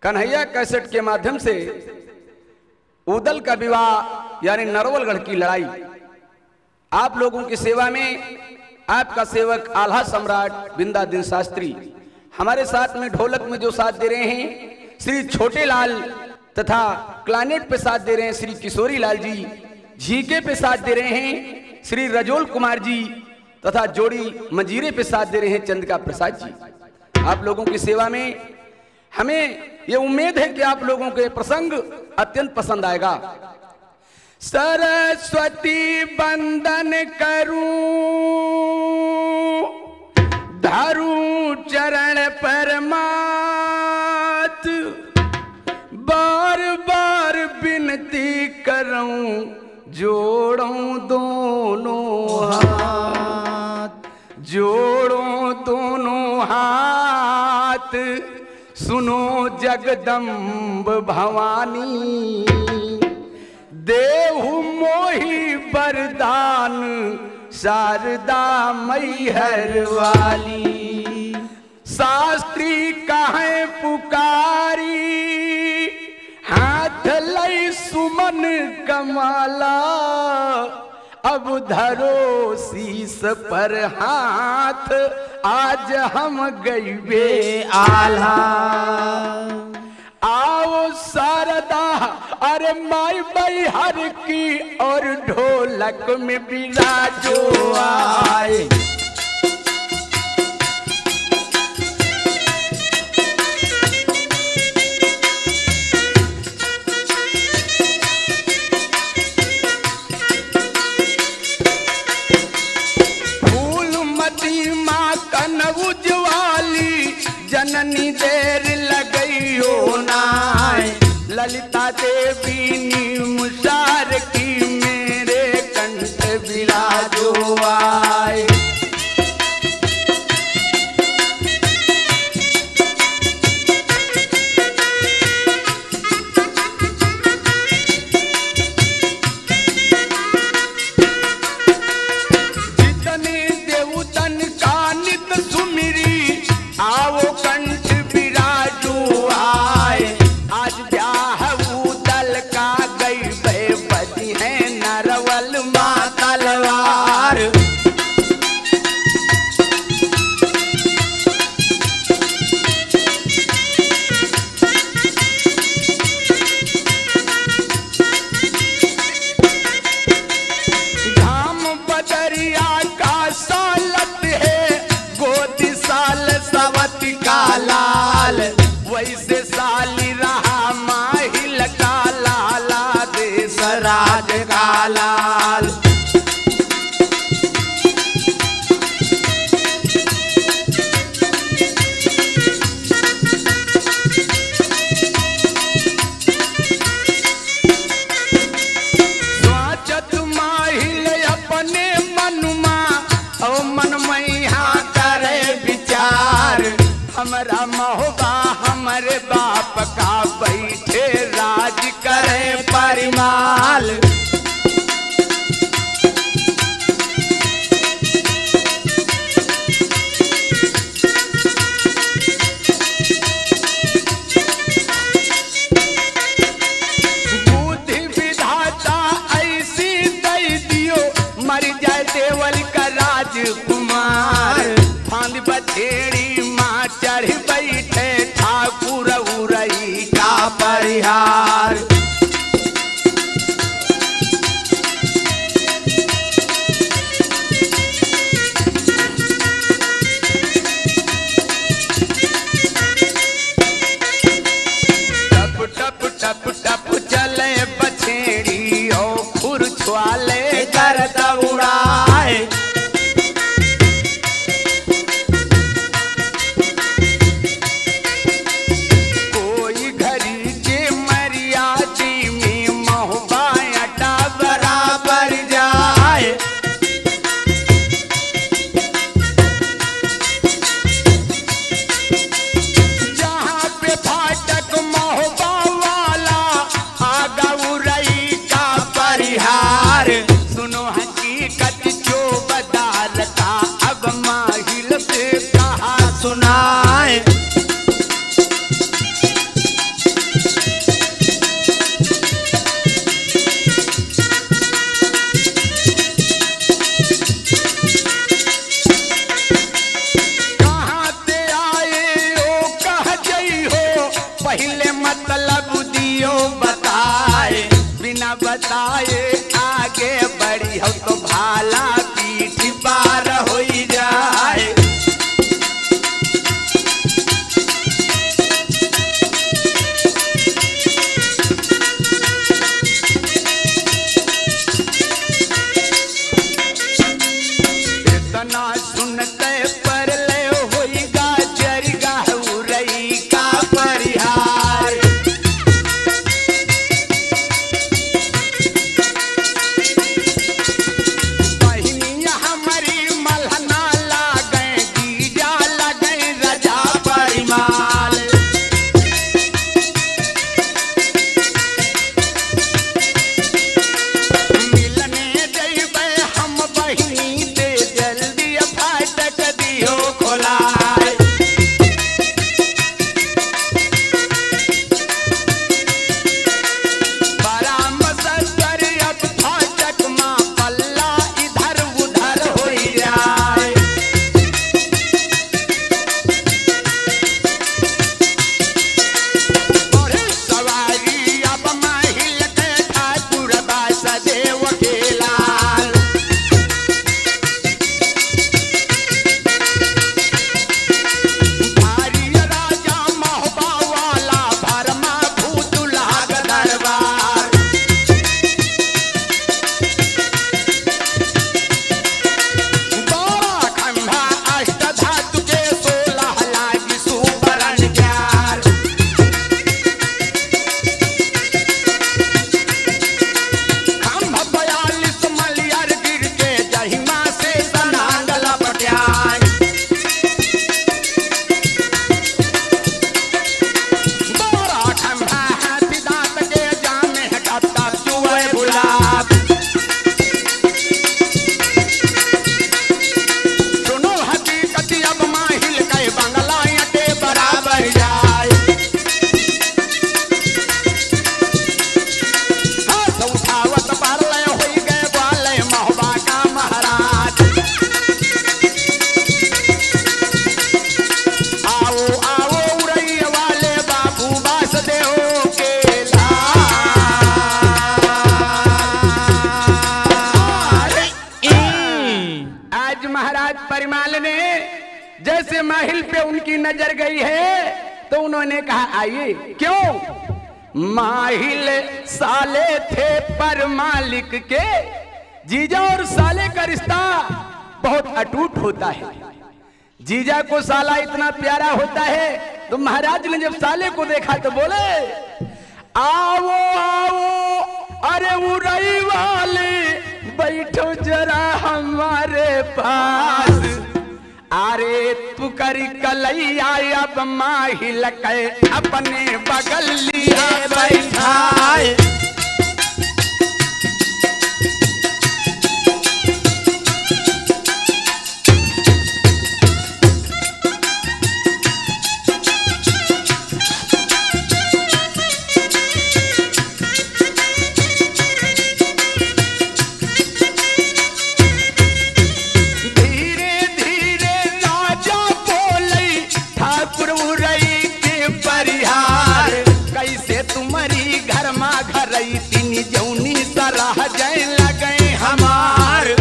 Kanhaiya cassette के माध्यम से उदल का विवाह यानी नरवलगढ़ की लड़ाई आप लोगों की सेवा में आपका सेवक आल्हा सम्राट बिंदादिन शास्त्री, हमारे साथ में ढोलक में जो साथ दे रहे हैं श्री छोटे लाल तथा क्लानेट पे साथ दे रहे हैं श्री किशोरी लाल जी, झीके पे साथ दे रहे हैं श्री रजोल कुमार जी तथा जोड़ी मंजीरे पे साथ दे रहे हैं चंद्रिका प्रसाद जी। आप लोगों की सेवा में हमें ये उम्मीद है कि आप लोगों के प्रसंग अत्यंत पसंद आएगा। सरस्वती बंदन करूं धरूं चरण परमात, बार बार विनती करूं जोड़ूं दोनों हाथ, जोड़ूं दोनों हाथ, सुनो जगदम्ब भवानी, देहु मोहि वरदान शारदा मैहर वाली। शास्त्री कहे पुकारी हाथ लई सुमन कमाला, अब धरो शीस पर हाथ आज हम गईबे आल्हा। आओ शारदा अरे माई बाई हर की और ढोलक में बिराजो आए। जननी देर लगइयो नाय, ललिता देवी निमुसार की मेरे कंठ विराजो आए। जितने देवतन का नित सुमिरी आओ कंठ विराजो आए। आज ब्याह उदल का गई बजी है नरवल माँ तलवार। धाम बदरिया का सालत है, गोदी साल सवती का लाल, वैसे साली रहा माहिल का लाला देश राज का लाल। स्वाचत माहिल अपने मनुमा और मन मैया करे विचार, हमारा महोबा हमारे बाप का बैठे राज करे परिमाल। बुद्धि विधाता ऐसी दे दियो, मर जाए देवल का राजकुमार। फांद बछेड़ी माँ चढ़ बैठे ठाकुर उरई का परिहार। टप टप टप टप चले बछेड़ी और खुर छुआले गर्द उड़ाए। कोई घड़ी के मरी पहले मतलब दियो बताए, बिना बताए आगे बढ़ी हो तो भाला पीठ पार हो जाए। इतना सुनते पर ले होइगा जरिगा उरई का परिहार। बहिनिया हमारी मलहना लागे जीजा लगे रजा परिमाल। मिलने जइबे हम बहिनी दे जल्दी फाटक दियो खोलाए। बड़ा मसर अब फाटक माँ पल्ला इधर उधर हो जाए। और सवारी अब माहिल के ठाकुर वासुदेव के लाल। भारी राजा महोबा वाला भरमा भूतुला का दरबार। बड़ा खंभा अष्ट धातु के 16 लागी सुवर्ण ज्ञान। खंभा 42 मलियर गिर के जहिमा से सनांगल पट्यान। बड़ा खंभा हाथी दांत के जामे टपटा चुए गुलाब। सुनो हकीकत अब माहिल के बंगला अटे बराबर जाए। हाथ उठावत पारले होई गए ग्वाले महोबा का महाराज। आओ आओ उरई वाले बाबू वासुदेव के लाल। आज महाराज परिमाल ने जैसे माहिल पे उनकी नजर गई है तो उन्होंने कहा आइए। क्यों? माहिल साले थे पर मालिक के। जीजा और साले का रिश्ता बहुत अटूट होता है। जीजा को साला इतना प्यारा होता है तो महाराज ने जब साले को देखा तो बोले आओ आओ अरे उरई वाले बैठो जरा हमारे पास। अरे तू करी कलैया अब माहिल के अपने बगल लिए बैठाए। धीरे धीरे राजा बोले ठाकुर उरई के परिहार। कैसे तुम्हारी घर मा घरई तीन जौनी सरह जय लगे हमार।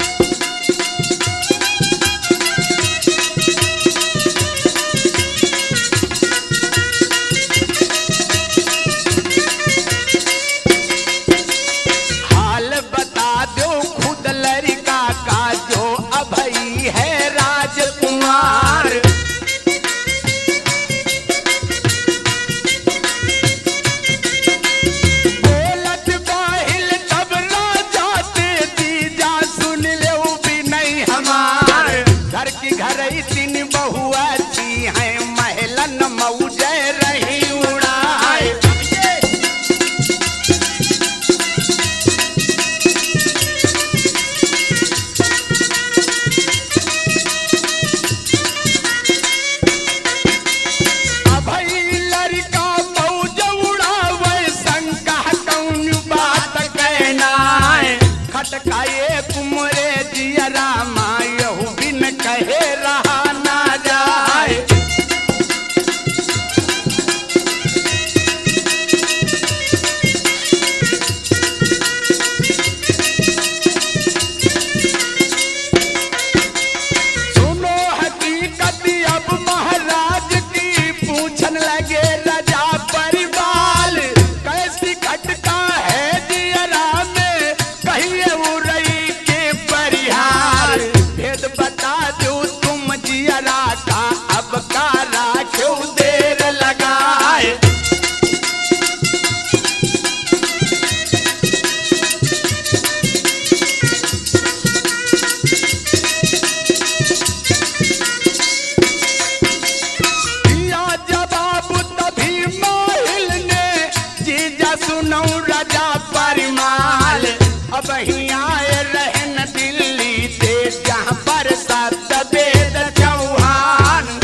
हाल बता दो खुद लड़का का जो अभई है राजकुमार। बोलत बाहिल तब राजा सुनो राजा परिमाल, अब ही आए रहन दिल्ली से जहाँ पर सतवेद चौहान।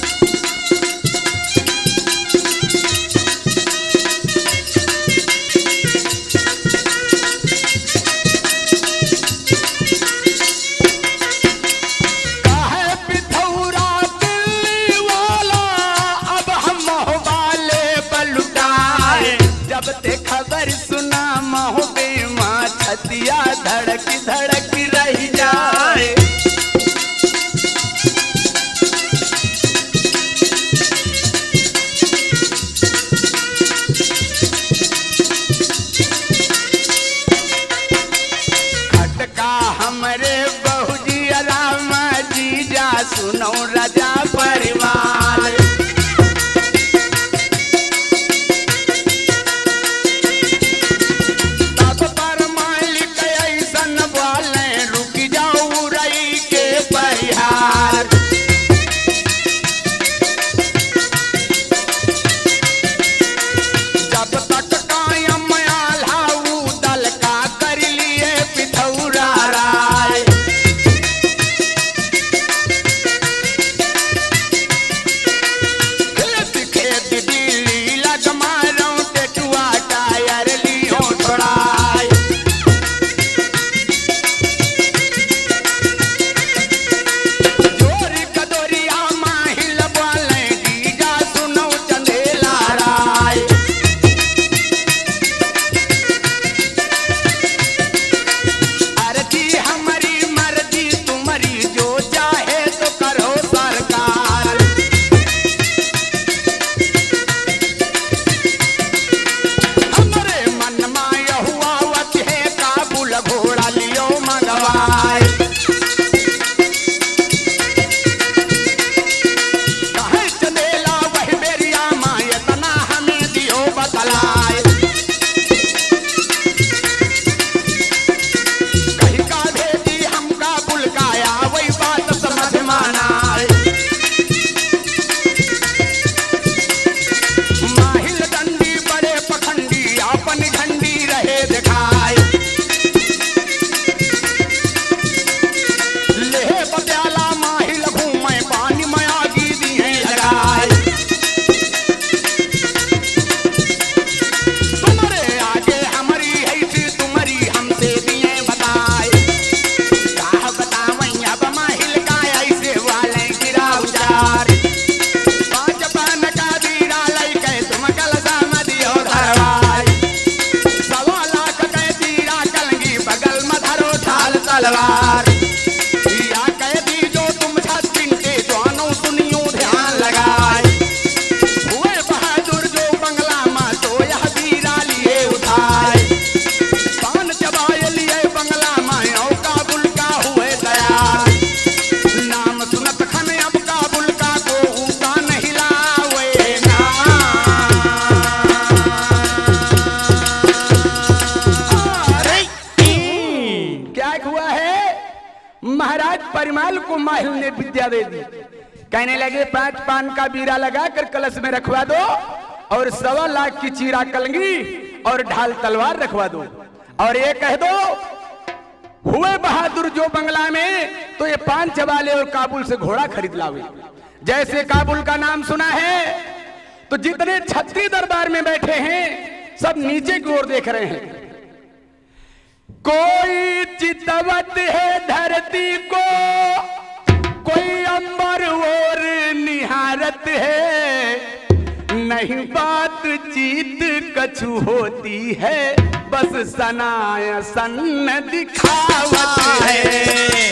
कहे पिथौरा दिल्ली वाला, अब हम मोहबाले बलुटाए, जब ते खबर सुना महोबे माँ छतिया धड़क धड़क रह जाए। खटका हमरे बहुजी राम जीजा सुनो राजा परिवार। तब पर मालिक ऐसन बोले रुक जाऊ रई के परिहार। जब तक कायम आल्हाऊ दल का कर लिए पिथौरा राय। खेत खेत दिल्ली लग मारो टेटुआ टायर लियो छोड़ाए। जोरी कदोरिया माहिल बोले जीजा सुनो चंदेला राय। अर्जी हमारी मर्जी तुम्हारी, जो चाहे तो करो सरकार। हमरे मन में हुआ वत है काबुल घोड़ा लियो मंगवाए। कहे चंदेला वही मेरी आमा, इतना हमें दियो बतलाए। कहीं का भेजी हम काबुल का आया, वही बात समझ मानाए। माहिल डंडी बड़े पखंडी, अपन झंडी रहे दिखाए। लेहे पटियाला माहिल घूमे, पानी में आगी दिए लगाए। तुम्हारे आगे हमारी ऐसी तुम्हारी हमसे दिए बताए। काह बतावई अब माहिल का ऐसे वाले गिरा उजार। पांच पान का दीरा लई के तुम कलसा में दियो धरवाई। 1.25 लाख के दीरा कलंगी बगल में धरो ढाल तलवार। या कह दी जो तुम छत्तीन के जानो सुनियो ध्यान लगाए। हुए बहादुर जो बंगला में तो यह दीरा लिए उठाए। पान चबाए लिए बंगला में औ काबुल का हुए तैयार। नाम सुनत खन अब काबुल का को ऊका नहीं लावे ना। अरे क्या हुआ है? महाराज परिमाल को माहिल ने विद्या दे दी। कहने लगे 5 पान का बीरा लगा कर कलश में रखवा दो, और 1.25 लाख की चीरा कलंगी और ढाल तलवार रखवा दो, और ये कह दो हुए बहादुर जो बंगला में तो ये पान चबाले और काबुल से घोड़ा खरीद लावे। जैसे काबुल का नाम सुना है तो जितने छत्री दरबार में बैठे हैं सब नीचे की ओर देख रहे हैं। कोई चितवत है धरती को, कोई अंबर और निहारत है। नहीं बातचीत कछु होती है, बस सनाया सन्न दिखावत है।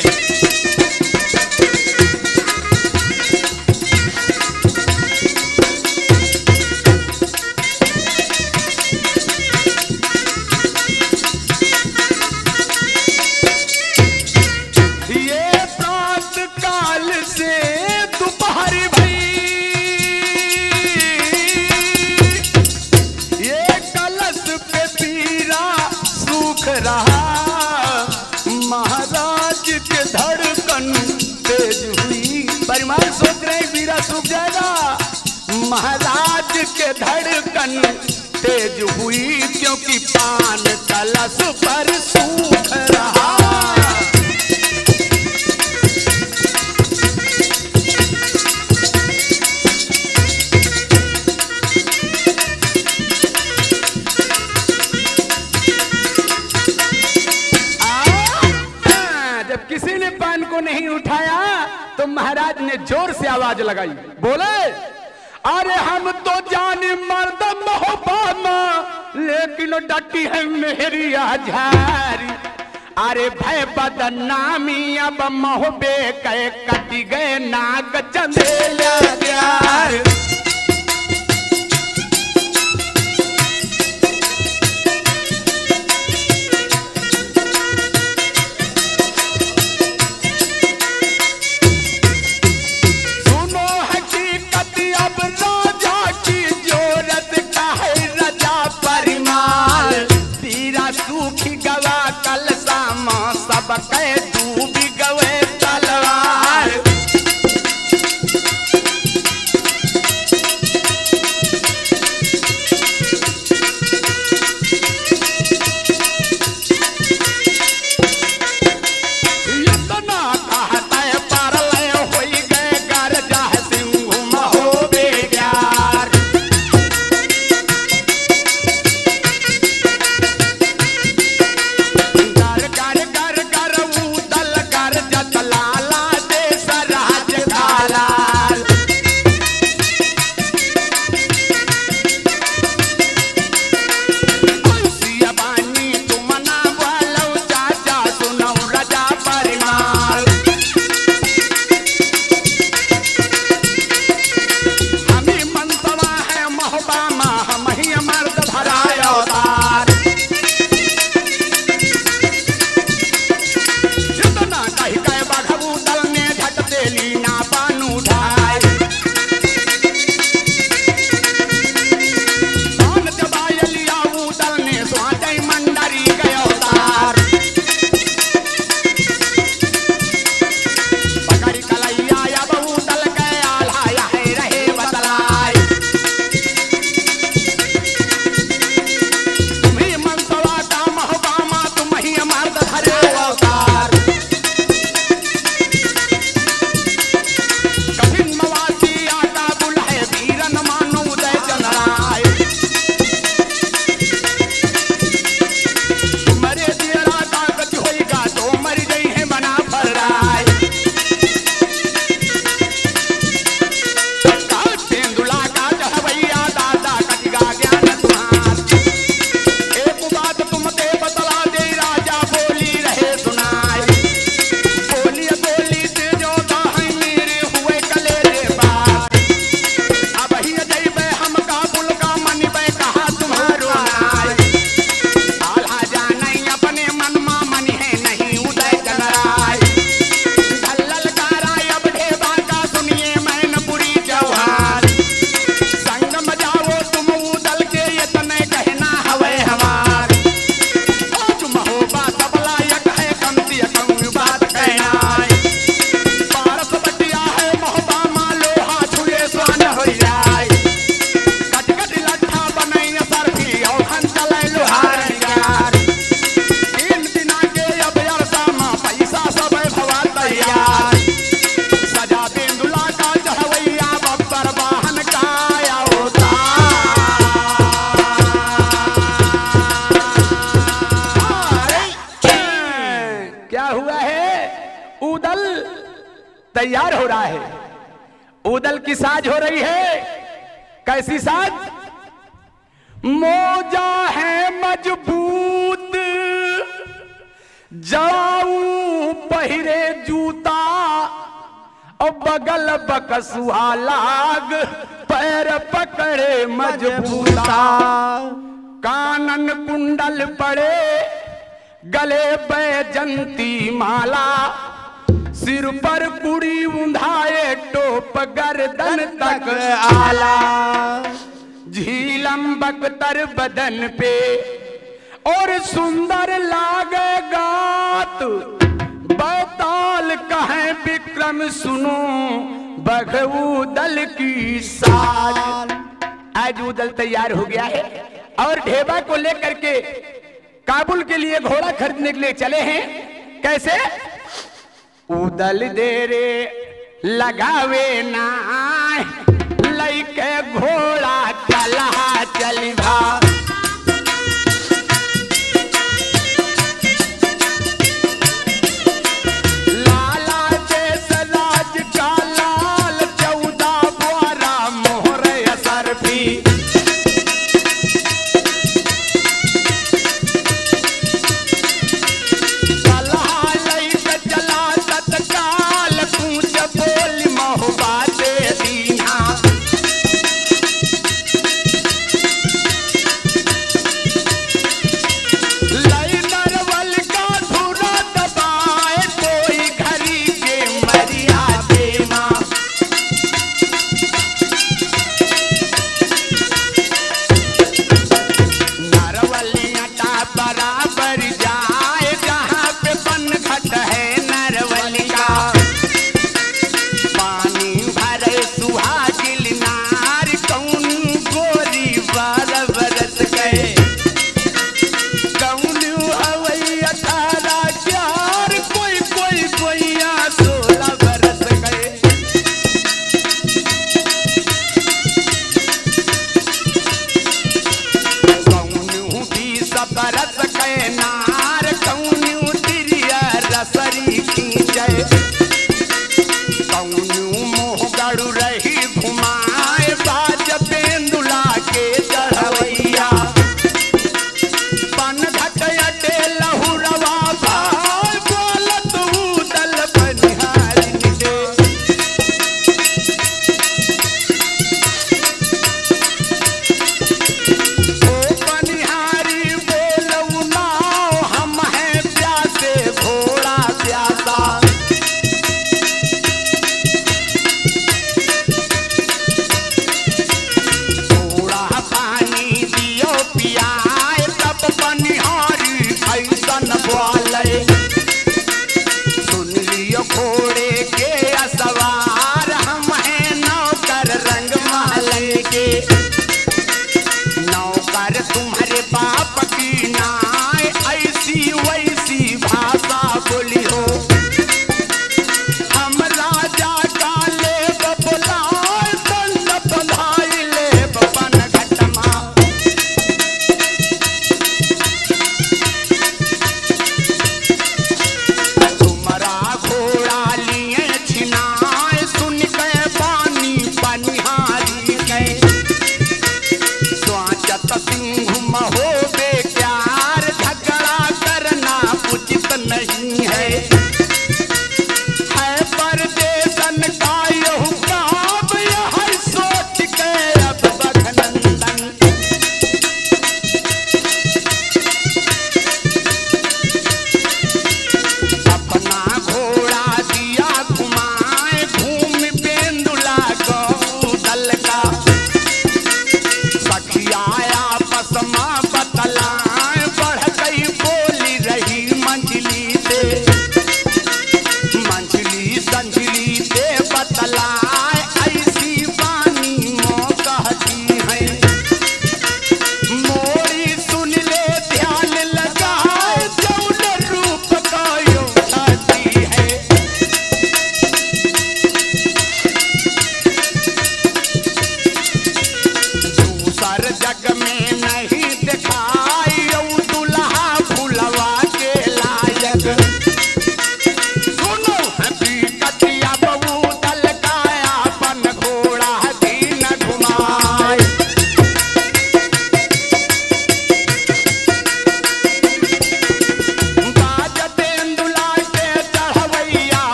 महाराज के धड़कन तेज हुई क्योंकि की पान कलश पर सूख रहा। जब किसी ने पान को नहीं उठाया तो महाराज ने जोर से आवाज लगाई, बोले अरे हम तो जाने मर्द मोहब्बा लेकिन डटी है मेरी आजारी। अरे भय बदनामी अब मोहबे कहे कटी गए नाग चंदेला प्यार। सबके डूबी गए तलवार। इतना कहते परले होई गए गरजा सिंह महोबे ग्यार। तैयार हो रहा है, उदल की साज हो रही है। कैसी साज? मोजा है मजबूत जाऊं पहिरे जूता और बगल बकसुआ लाग पैर पकड़े मजबूता। कानन कुंडल पड़े गले बैजंती माला सिर पर कुड़ी उंधाए टोप गर्दन तक आला। झीलम बख्तर बदन पे और सुंदर लागे गात बैताल कहे विक्रम सुनो बघऊ दल की साज। आज उदल तैयार हो गया है। और ढेबा को लेकर के काबुल के लिए घोड़ा खरीदने के लिए चले हैं। कैसे? उदल देरे लगावे ना लइके घोड़ा चला चली भा। लाला देश राज का लाल 14 बोरा मोहर असर भी।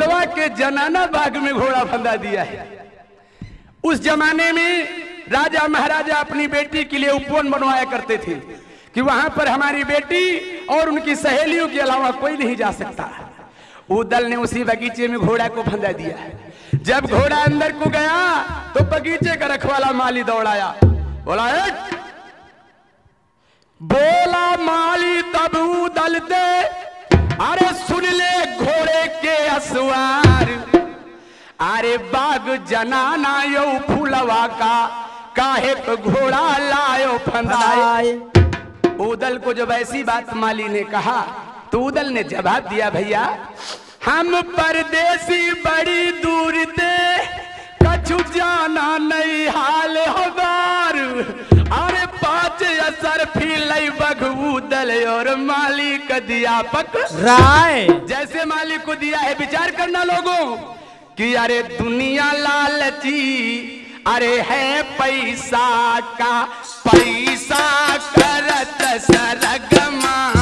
फुलवा के जनाना बाग में घोड़ा फंदा दिया है। उस जमाने में राजा महाराजा अपनी बेटी के लिए उपवन बनवाया करते थे कि वहां पर हमारी बेटी और उनकी सहेलियों के अलावा कोई नहीं जा सकता। उदल ने उसी बगीचे में घोड़ा को फंदा दिया। जब घोड़ा अंदर को गया तो बगीचे का रखवाला माली दौड़ाया, बोला माली तब उदल दे, अरे सुन ले घोड़े के असवार, अरे बाग जनाना यो फूलवा का काहे तो घोड़ा लायो फंदाए। उदल को जब ऐसी बात माली ने कहा तो उदल ने जवाब दिया, भैया हम परदेसी बड़ी दूर दे, कछु जाना नहीं हाल हमार, अरे 5 असर फीलई बगूदल और माली का दिया पक राय। जैसे मालिक को दिया है विचार करना लोगों कि अरे दुनिया लालची, अरे है पैसा का पैसा करत सरगमा